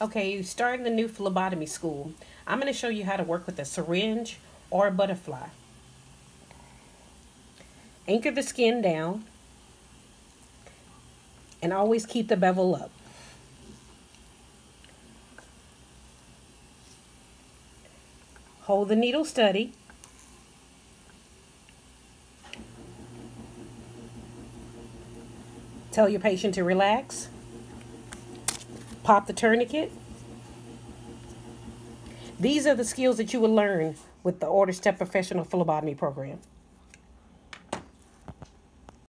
Okay, you starting the new phlebotomy school. I'm going to show you how to work with a syringe or a butterfly. Anchor the skin down and always keep the bevel up. Hold the needle steady. Tell your patient to relax. Pop the tourniquet. These are the skills that you will learn with the Order Step Professional Phlebotomy program.